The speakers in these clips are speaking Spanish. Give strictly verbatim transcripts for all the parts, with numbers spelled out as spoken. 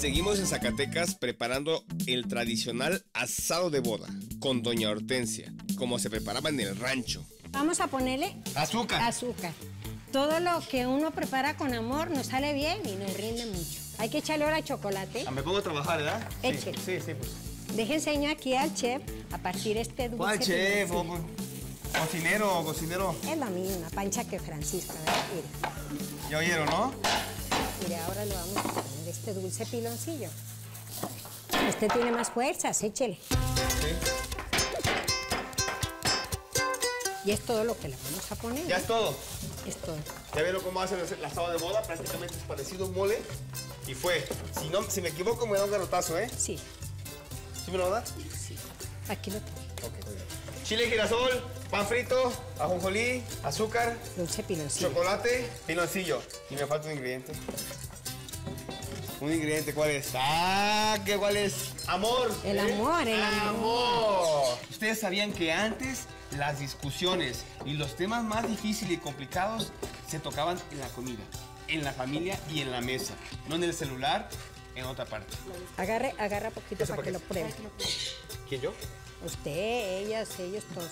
Seguimos en Zacatecas preparando el tradicional asado de boda con doña Hortensia, como se preparaba en el rancho. Vamos a ponerle azúcar. Azúcar. Todo lo que uno prepara con amor nos sale bien y nos rinde mucho. Hay que echarle ahora chocolate. Ah, me pongo a trabajar, ¿verdad? Échale. Sí, sí, sí, pues. Deje enseño aquí al chef a partir este dulce. ¿Cuál chef? O, cocinero, cocinero. Es la misma pancha que Francisco, ¿verdad? Mire. Ya oyeron, ¿no? Mire, ahora le vamos a poner este dulce piloncillo. Este tiene más fuerzas, échele. Sí. Y es todo lo que le vamos a poner. Ya es todo. Es todo. Ya vieron cómo hacen el asado de boda, prácticamente es parecido a un mole. Y fue. Si no, si me equivoco, me da un garrotazo, ¿eh? Sí. ¿Sí me lo da? Sí. Aquí lo tengo. Ok, muy bien. Chile girasol, pan frito, ajonjolí, azúcar, dulce piloncillo, chocolate, piloncillo. Y me falta un ingrediente. Un ingrediente, ¿cuál es? Ah, ¿qué cuál es? Amor. El ¿eh? amor, el amor. amor. Ustedes sabían que antes las discusiones y los temas más difíciles y complicados se tocaban en la comida, en la familia y en la mesa, no en el celular, en otra parte. Agarre, agarra poquito para que lo pruebe. ¿Quién, yo? Usted, ellas, ellos, todos.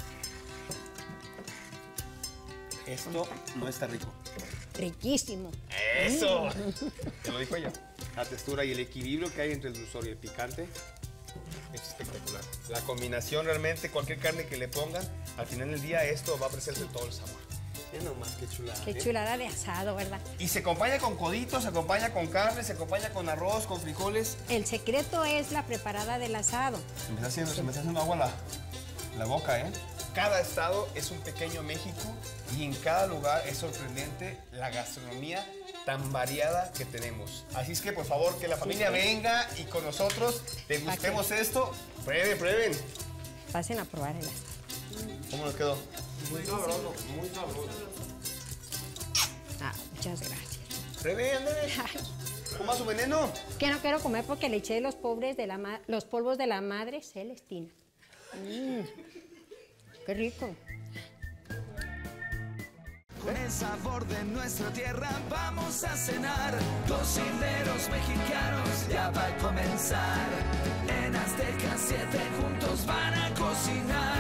Ya. Esto no está rico. Riquísimo. ¡Eso! Te lo dijo ella. La textura y el equilibrio que hay entre el dulzor y el picante es espectacular. La combinación realmente, cualquier carne que le pongan, al final del día esto va a presentar todo el sabor. Mira nomás, qué chulada. Qué ¿eh? chulada de asado, ¿verdad? Y se acompaña con coditos, se acompaña con carne, se acompaña con arroz, con frijoles. El secreto es la preparada del asado. Se me está haciendo, se me está haciendo agua la, la boca, ¿eh? Cada estado es un pequeño México y en cada lugar es sorprendente la gastronomía tan variada que tenemos. Así es que, por favor, que la familia sí, venga y con nosotros degustemos esto. Prueben, prueben. Pasen a probar el asado. ¿Cómo nos quedó? Muy sabroso, muy sabroso. Ah, muchas gracias. Prueben, ándale. ¿Coma su veneno? Que no quiero comer porque le eché los, pobres de la ma los polvos de la madre Celestina. Mm, qué rico. Con el sabor de nuestra tierra vamos a cenar. Cocineros mexicanos ya va a comenzar. En Azteca siete juntos van a cocinar.